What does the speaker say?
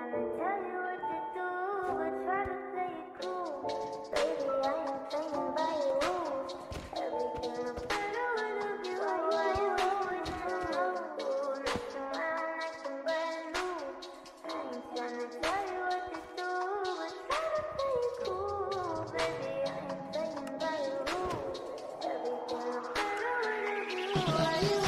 tryna tell you what to do, but try to play it cool. Baby, I ain't playing by your rules. Everything looks better with a view. Why you always in the mood? Messing around like I'm brand new. I ain't tryna tell you what to do, but try to play it cool. Baby, I ain't playing by your rules. Everything looks better with a view. Why you